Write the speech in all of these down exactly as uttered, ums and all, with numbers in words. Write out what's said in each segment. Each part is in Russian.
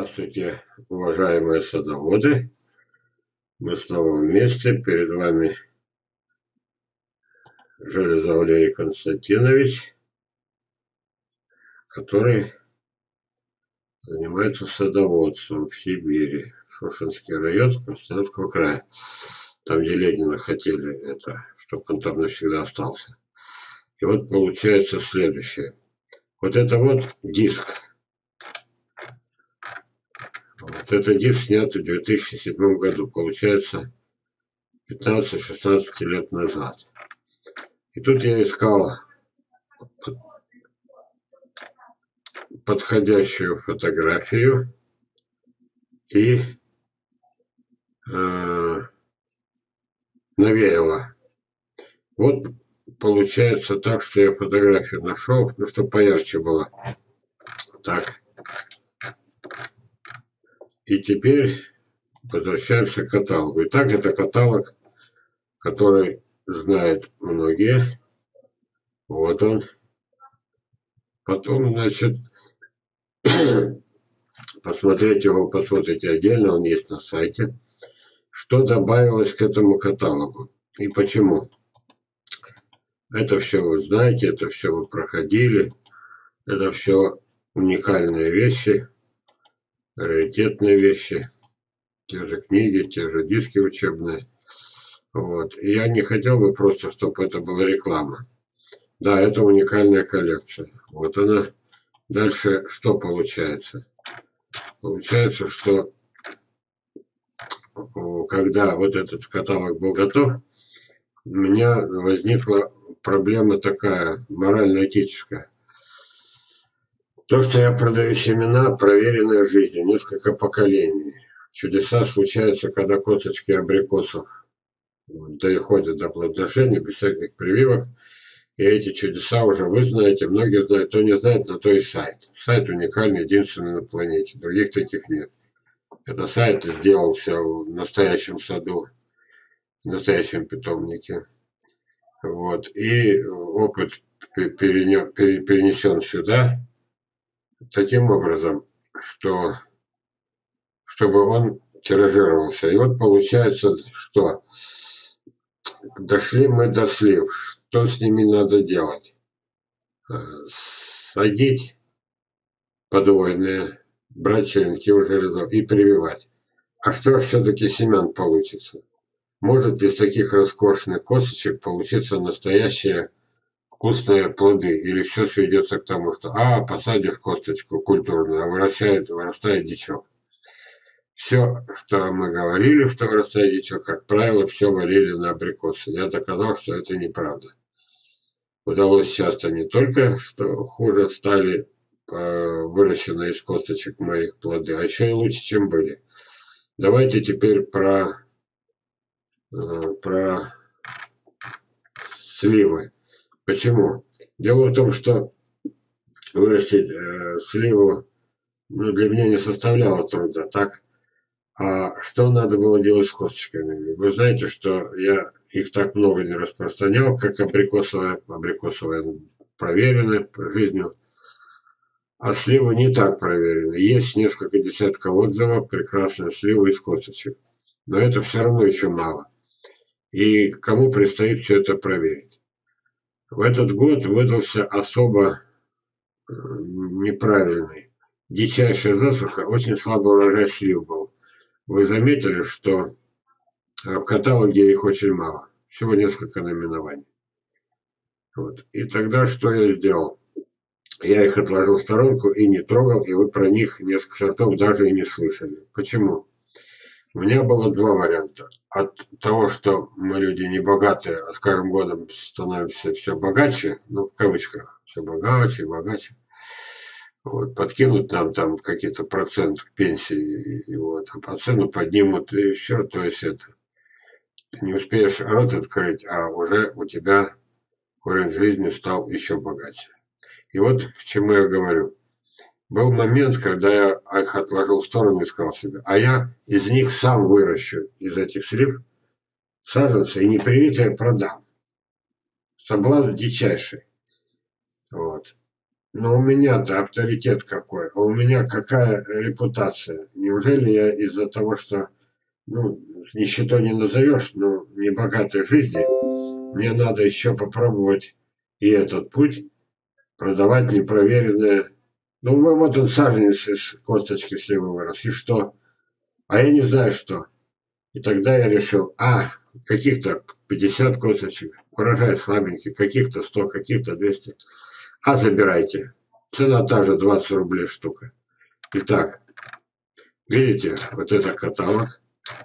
Здравствуйте, уважаемые садоводы! Мы снова вместе. Перед вами Железов Валерий Константинович, который занимается садоводством в Сибири, Шушинский район Красноярского края. Там, где Ленина хотели это, чтобы он там навсегда остался. И вот получается следующее. Вот это вот диск. Вот это диск снят в две тысячи седьмом году. Получается пятнадцать-шестнадцать лет назад. И тут я искал подходящую фотографию и э, навеяло. Вот получается так, что я фотографию нашел, ну чтобы поярче было. Так. И теперь возвращаемся к каталогу. Итак, это каталог, который знают многие. Вот он. Потом, значит, посмотреть его, посмотрите отдельно, он есть на сайте. Что добавилось к этому каталогу и почему? Это все вы знаете, это все вы проходили. Это все уникальные вещи, раритетные вещи. Те же книги, те же диски учебные. Вот. И я не хотел бы просто, чтобы это была реклама. Да, это уникальная коллекция. Вот она. Дальше что получается? Получается, что когда вот этот каталог был готов, у меня возникла проблема такая, морально-этическая. То, что я продаю семена, проверенные в жизни, несколько поколений. Чудеса случаются, когда косточки абрикосов доходят до плодоношения без всяких прививок. И эти чудеса уже вы знаете, многие знают, кто не знает, на то и сайт. Сайт уникальный, единственный на планете. Других таких нет. Это сайт сделался в настоящем саду, в настоящем питомнике. Вот. И опыт перенесен сюда таким образом, что чтобы он тиражировался. И вот получается, что дошли мы до слив. Что с ними надо делать? Садить подвойные, брать черенки у железов и прививать. А что все-таки семян получится? Может из таких роскошных косточек получиться настоящие вкусные плоды? Или все сведется к тому, что а, посадишь косточку культурную, а вырастает, вырастает дичок. Все, что мы говорили, что вырастает дичок, как правило, все валили на абрикосы. Я доказал, что это неправда. Удалось часто не только, что хуже стали выращенные из косточек моих плоды, а еще и лучше, чем были. Давайте теперь про, про сливы. Почему? Дело в том, что вырастить э, сливу ну, для меня не составляло труда, так? А что надо было делать с косточками? Вы знаете, что я их так много не распространял, как абрикосовая, абрикосовая проверенная жизнью. А сливы не так проверены. Есть несколько десятков отзывов, прекрасные сливы из косточек. Но это все равно еще мало. И кому предстоит все это проверить? В этот год выдался особо неправильный. Дичайшая засуха, очень слабый урожай слив был. Вы заметили, что в каталоге их очень мало. Всего несколько наименований. Вот. И тогда что я сделал? Я их отложил в сторонку и не трогал, и вы про них несколько сортов даже и не слышали. Почему? У меня было два варианта. От того, что мы люди не богатые, а с каждым годом становимся все богаче, ну, в кавычках, все богаче, богаче. Вот, подкинут нам там какие-то проценты пенсии, и вот, а по цену поднимут, и все, то есть это. Ты не успеешь рот открыть, а уже у тебя уровень жизни стал еще богаче. И вот к чему я говорю. Был момент, когда я их отложил в сторону и сказал себе, а я из них сам выращу, из этих слив, саженцы, и непривитые продам. Соблазн дичайший. Вот. Но у меня-то авторитет какой, а у меня какая репутация? Неужели я из-за того, что, ну, нищетой не назовешь, но небогатой жизни, мне надо еще попробовать и этот путь продавать непроверенное. Ну, мы- вот он саженец из косточки сливы вырос, и что? А я не знаю, что. И тогда я решил, а, каких-то пятьдесят косточек, урожай слабенький, каких-то сто, каких-то двести. А, забирайте. Цена та же, двадцать рублей штука. Итак, видите, вот это каталог,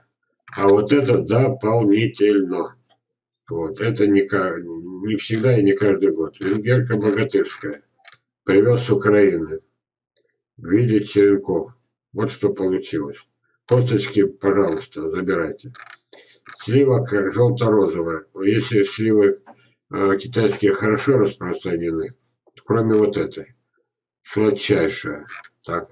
а вот это дополнительно. Вот, это не, не всегда и не каждый год. Венгерка богатырская. Привез с Украины в виде черенков. Вот что получилось. Косточки, пожалуйста, забирайте. Слива желто-розовая. Если сливы э, китайские хорошо распространены, кроме вот этой, сладчайшая. Так,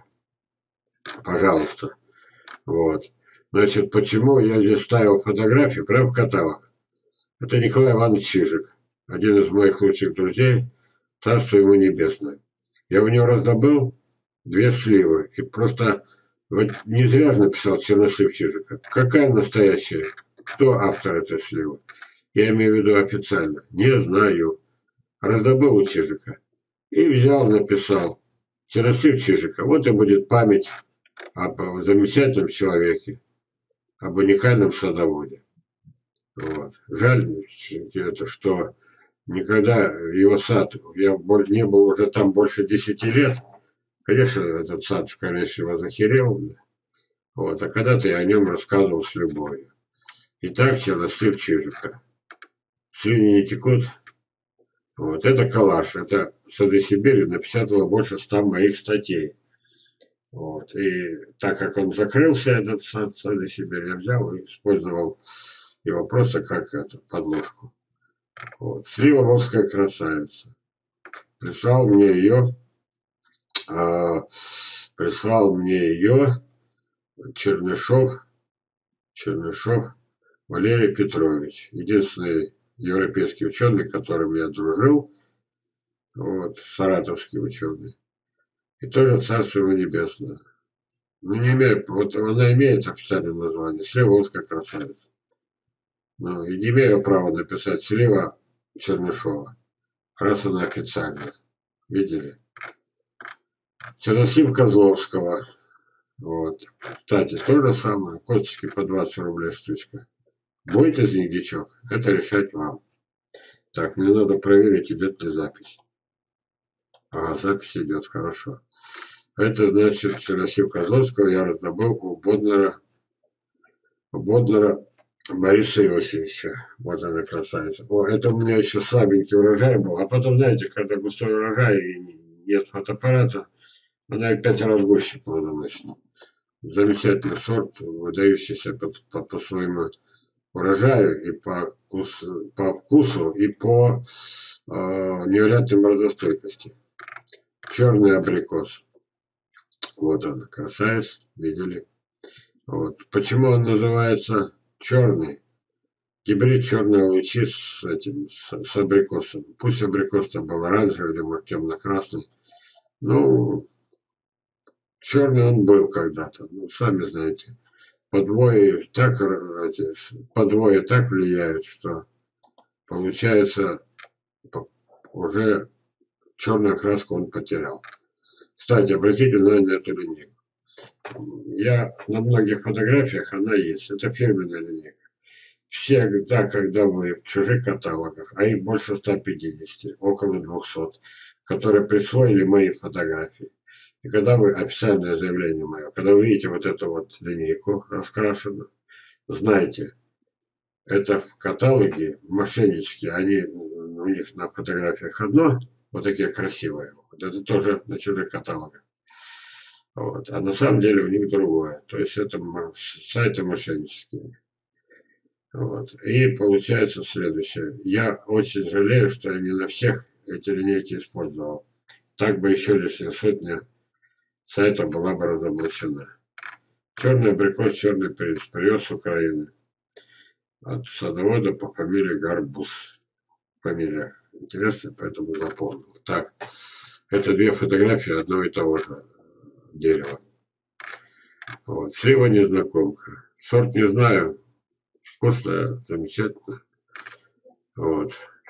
пожалуйста. Вот. Значит, почему я здесь ставил фотографию прямо в каталог? Это Николай Иванович Чижик, один из моих лучших друзей, царство ему небесное. Я у него раздобыл две сливы. И просто вот не зря написал чернослив Чижика. Какая настоящая? Кто автор этой сливы? Я имею в виду официально. Не знаю. Раздобыл у Чижика. И взял, написал. Чернослив Чижика. Вот и будет память об замечательном человеке, об уникальном садоводе. Вот. Жаль, это, что никогда его сад, я не был уже там больше десяти лет. Конечно, этот сад, скорее всего, захерел. Вот, а когда-то я о нем рассказывал с любовью. Итак, чернослив Чижика. Слюни не текут. Вот, это коллаж. Это «Сады Сибири» напечатало больше ста моих статей. Вот, и так как он закрылся, этот сад «Сады Сибири», я взял и использовал его просто как эту подложку. Вот. Слива «Волжская красавица». Прислал мне ее, а, прислал мне ее Чернышов, Чернышов Валерий Петрович. Единственный европейский ученый, с которым я дружил, вот, саратовский ученый. И тоже царство ему небесное. Ну, не имеет, вот она имеет официальное название «Слива-Волжская красавица». Ну, и не имею права написать «Слива Чернышова», раз она официальная. Видели? Чернослив Козловского. Вот. Кстати, то же самое. Косточки по двадцать рублей штучка. Будет из них дичок? Это решать вам. Так, мне надо проверить, идет ли запись. Ага, запись идет, хорошо. Это значит, Чернослив Козловского я раздобыл у Боднера, у Боднера Бориса Иосифовича. Вот она красавица. О, это у меня еще слабенький урожай был. А потом, знаете, когда густой урожай и нет фотоаппарата, она и пять раз гуще плодоносит. Замечательный сорт, выдающийся по, по, по своему урожаю и по вкусу, по вкусу и по э, невероятной морозостойкости. Черный абрикос. Вот он, красавец, видели. Вот. Почему он называется черный? Гибрид черные лучи с этим, с, с абрикосом. Пусть абрикос там был оранжевый или, может, темно-красный. Ну, черный он был когда-то. Ну, сами знаете. Подвои так, эти, подвои так влияют, что получается уже черную краску он потерял. Кстати, обратите внимание на эту линейку. Я на многих фотографиях она есть. Это фирменная линейка. Всегда, когда вы в чужих каталогах, а их больше ста пятидесяти, около двухсот, которые присвоили мои фотографии, и когда вы, официальное заявление мое, когда вы видите вот эту вот линейку раскрашенную, знайте, это в каталоге мошеннические, они, у них на фотографиях одно, вот такие красивые, вот это тоже на чужих каталогах. Вот. А на самом деле у них другое. То есть это сайты мошеннические. Вот. И получается следующее. Я очень жалею, что я не на всех эти линейки использовал. Так бы еще лишняя сотня сайтов была бы разоблачена. Черный абрикос, черный принц. Привез с Украины. От садовода по фамилии Гарбуз. Фамилия интересная, поэтому запомнил. Так. Это две фотографии одного и того же дерева. Вот. Слива незнакомка. Сорт не знаю. Вкусная, замечательно. Вот.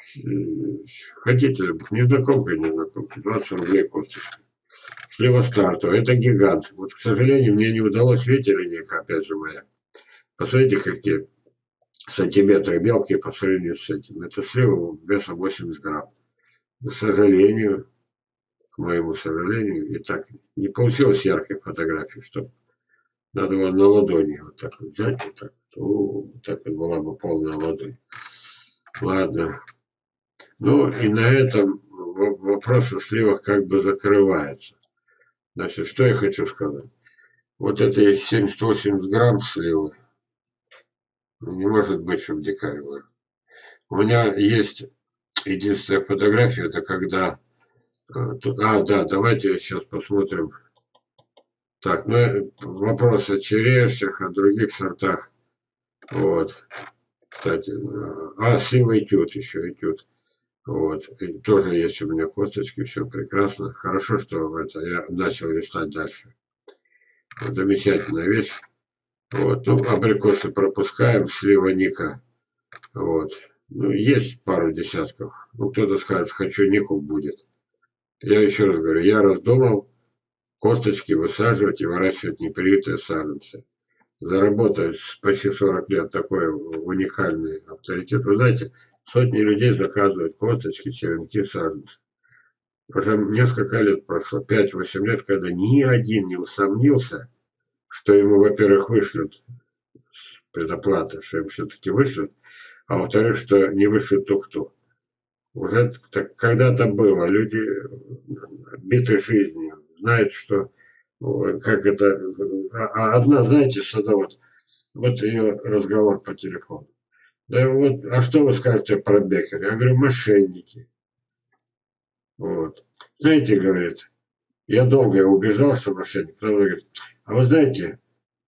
Хотите, незнакомка, незнакомка. двадцать рублей косточка. Слива стартовая. Это гигант. Вот, к сожалению, мне не удалось, видите, линейка, опять же, моя. Посмотрите, какие сантиметры мелкие по сравнению с этим. Это слива весом восемьдесят грамм. К сожалению, к моему сожалению, и так не получилось яркой фотографии, что надо было на ладони вот так вот взять, вот так. О, вот так вот была бы полная ладонь. Ладно. Ну и на этом вопрос о сливах как бы закрывается. Значит, что я хочу сказать. Вот это семьдесят-восемьдесят грамм сливы. Не может быть, чтобы дикарь был. У меня есть единственная фотография, это когда... А, да, давайте сейчас посмотрим. Так, ну вопрос о черешнях, о других сортах. Вот. Кстати, а, слива этюд еще, этюд. Вот. И тоже есть у меня косточки, все прекрасно. Хорошо, что это я начал листать дальше. Вот, замечательная вещь. Вот. Ну, абрикосы пропускаем, слива Ника. Вот. Ну, есть пару десятков. Ну, кто-то скажет, хочу Нику будет. Я еще раз говорю, я раздумал косточки высаживать и выращивать непривитые саженцы. Заработать почти сорок лет такой уникальный авторитет. Вы знаете, сотни людей заказывают косточки, черенки, саженцы. Уже несколько лет прошло, пять-восемь лет, когда ни один не усомнился, что ему, во-первых, вышлют предоплата, что им все-таки вышлют, а во-вторых, что не вышлют тухту. Уже так, когда-то было, люди биты жизнью, знают, что как это... А одна, знаете, садовод, вот ее разговор по телефону. Да вот, а что вы скажете про Беккера? Я говорю, мошенники. Вот. Знаете, говорит, я долго убеждал, что мошенник. Потом говорит, а вы знаете,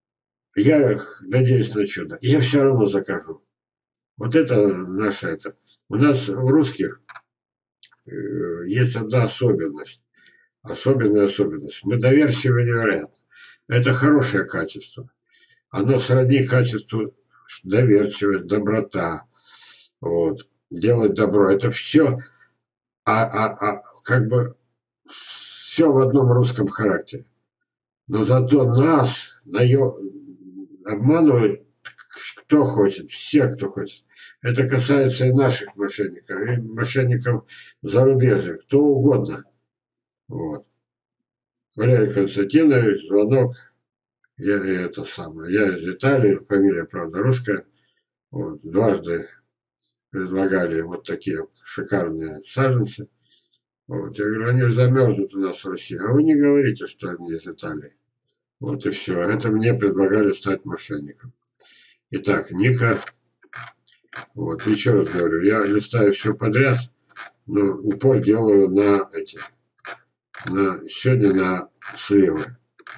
я надеюсь на чудо, я все равно закажу. Вот это наше это. У нас у русских э, есть одна особенность. Особенная особенность. Мы доверчивы невероятно. Это хорошее качество. Оно сродни качеству доверчивость, доброта. Вот. Делать добро. Это все, а, а, а, как бы все в одном русском характере. Но зато нас наё... обманывают кто хочет, все, кто хочет. Это касается и наших мошенников, и мошенников зарубежных, кто угодно. Вот. Валерий Константинович, звонок. Я это самое. Я из Италии, фамилия, правда, русская. Вот. Дважды предлагали вот такие шикарные саженцы. Вот. Я говорю, они же замерзнут у нас в России. А вы не говорите, что они из Италии. Вот и все. Это мне предлагали стать мошенником. Итак, Ника. Вот. Еще раз говорю, я листаю все подряд, но упор делаю на эти. На, сегодня на сливы.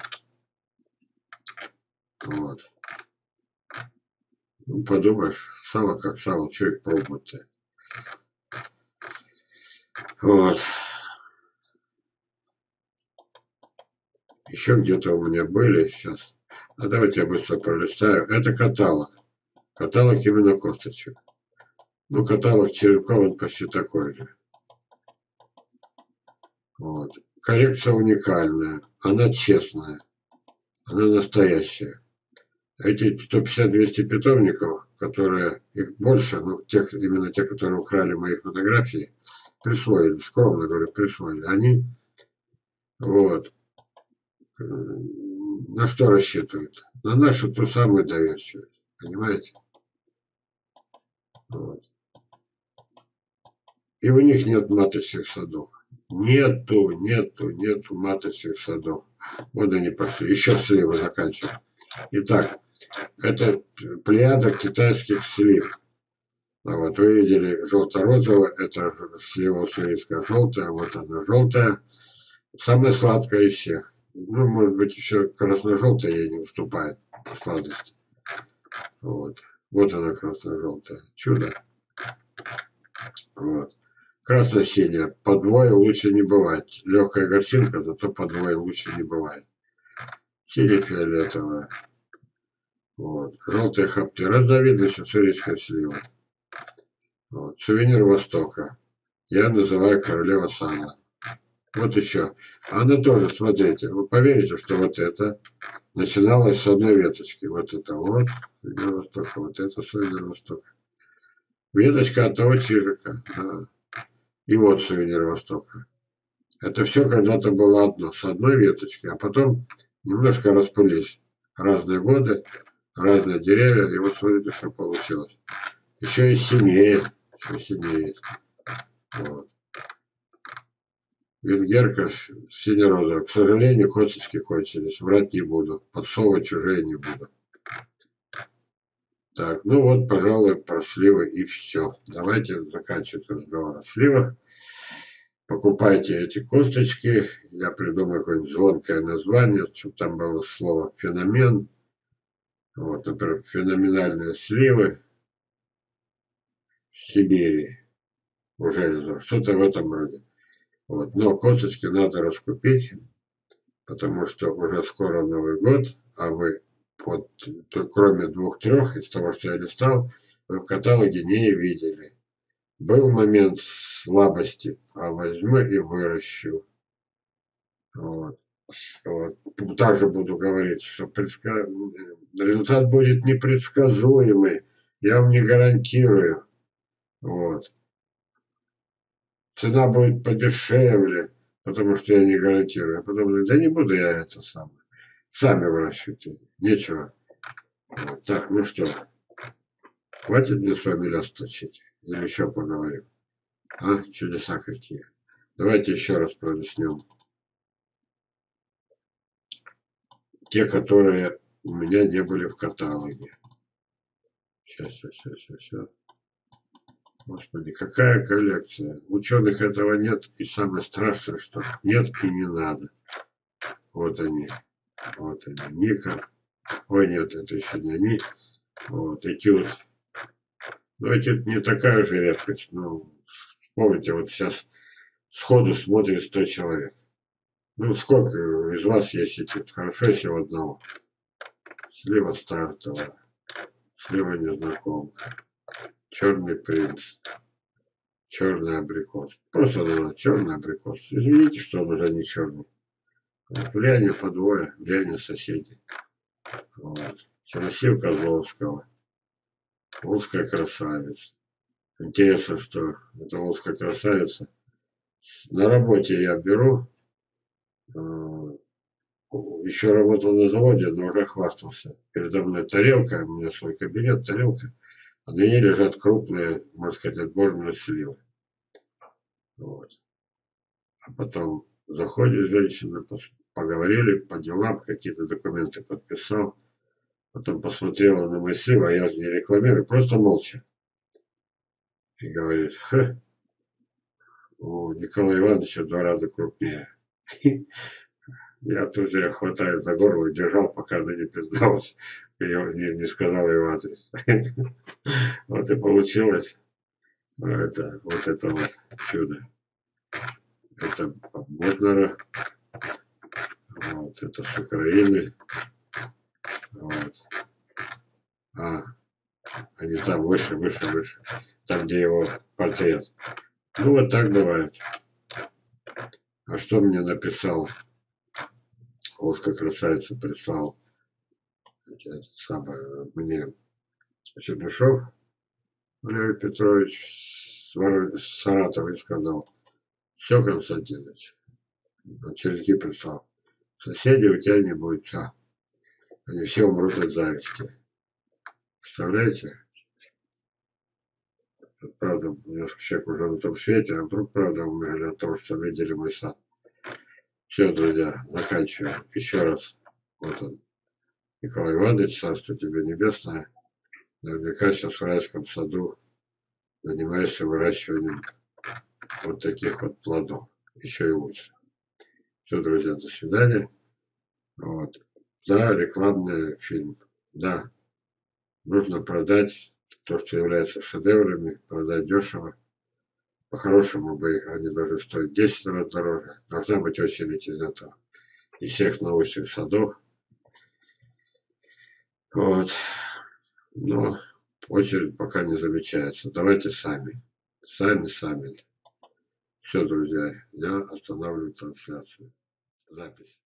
Вот. Ну, подумаешь, сало как сало, что их пробовать-то. Вот. Еще где-то у меня были сейчас. А давайте я быстро пролистаю. Это каталог. Каталог именно косточек. Ну, каталог черенков, он почти такой же. Вот. Коллекция уникальная. Она честная. Она настоящая. Эти сто пятьдесят - двести питомников, которые, их больше, но тех, именно те, которые украли мои фотографии, присвоили, скромно говорю, присвоили. Они, вот, на что рассчитывают? На нашу ту самую доверчивость, понимаете? Вот. И у них нет маточных садов. Нету, нету, нету маточных садов. Вот они пошли. Еще сливы заканчиваем. Итак, это плеяда китайских слив. Вот, вы видели желто-розовая, это слива уссурийская желтая, вот она желтая. Самая сладкая из всех. Ну, может быть, еще красно-желтая ей не уступает по сладости. Вот. Вот она красно-желтая. Чудо. Вот. Красно-синяя. По двое лучше не бывает. Легкая горчинка, зато по двое лучше не бывает. Сине-фиолетовая. Вот. Желтые хапки. Разновидность уссурийской сливы. Вот. Сувенир Востока. Я называю королева сана. Вот еще. Она тоже, смотрите, вы поверите, что вот это начиналось с одной веточки. Вот это вот сувенир Востока, вот это сувенир Востока. Веточка от того чижика. Да. И вот сувенир Востока. Это все когда-то было одно, с одной веточки, а потом немножко распылись. Разные годы, разные деревья, и вот смотрите, что получилось. Еще и синее, еще синее. Вот. Венгерка сине-розовая. К сожалению, косточки кончились. Врать не буду. Подсовывать чужие не буду. Так, ну вот, пожалуй, про сливы и все. Давайте заканчивать разговор о сливах. Покупайте эти косточки. Я придумаю какое-нибудь звонкое название, чтобы там было слово «феномен». Вот, например, феноменальные сливы в Сибири. Уже что-то в этом роде. Вот. Но косточки надо раскупить, потому что уже скоро Новый год, а вы, вот, то, кроме двух-трех, из того, что я листал, вы в каталоге не видели. Был момент слабости, а возьму и выращу. Вот. Вот. Также буду говорить, что предска... результат будет непредсказуемый. Я вам не гарантирую. Вот. Цена будет подешевле, потому что я не гарантирую. А потом говорю, да не буду я это самое. Сами выращивайте. Нечего. Вот. Так, ну что, хватит мне с вами ляс точить? Или еще поговорим? А, чудеса какие. Давайте еще раз пролистнем. Те, которые у меня не были в каталоге. Сейчас, сейчас, сейчас, сейчас, сейчас. Господи, какая коллекция. Ученых этого нет. И самое страшное, что нет и не надо. Вот они. Вот они. Ника. Ой, нет, это еще не они. Вот, этюд. Но этюд не такая же редкость. Ну, вспомните, вот сейчас сходу смотрит сто человек. Ну, сколько из вас есть этюд? Хорошо, если у одного. Слева стартовая. Слева незнакомка. Черный принц. Черный абрикос. Просто надо черный абрикос. Извините, что он уже не черный. Вот. Влияние по двое, влияние соседей. Вот. Черносив Козловского. Волжская красавица. Интересно, что эта волжская красавица. На работе я беру. Еще работал на заводе, но уже хвастался. Передо мной тарелка, у меня свой кабинет, тарелка. А на ней лежат крупные, можно сказать, отборные сливы. Вот. А потом заходит женщина, поговорили по делам, какие-то документы подписал. Потом посмотрела на мои сливы, а я же не рекламирую, просто молча. И говорит, ха, у Николая Ивановича в два раза крупнее. Я тут же хватаю за горло и держал, пока она не призналась. Я не, не сказал его адрес. Вот и получилось. Это, вот это вот чудо. Это Ботнера. Вот, это с Украины. Вот. А, они там выше, выше, выше. Там, где его портрет. Ну, вот так бывает. А что мне написал? Волжская красавица прислал это самое, мне Чернышов Валерий Петрович с Саратова и сказал, все, Константинович, он черенки прислал. Соседей у тебя не будет, все. Они все умрут от зависти. Представляете? Правда, несколько человек уже на том свете, а вдруг, правда, умерли от того, что видели мой сад. Все, друзья, заканчиваем. Еще раз. Вот он. Николай Иванович, царство тебе небесное. Наверняка сейчас в райском саду занимаешься выращиванием вот таких вот плодов. Еще и лучше. Все, друзья, до свидания. Вот. Да, рекламный фильм. Да. Нужно продать то, что является шедеврами, продать дешево. По-хорошему бы они должны стоить в десять раз дороже. Должна быть очередь из этого. Из всех научных садов. Вот. Но очередь пока не замечается. Давайте сами. Сами, сами. Все, друзья, я останавливаю трансляцию. Запись.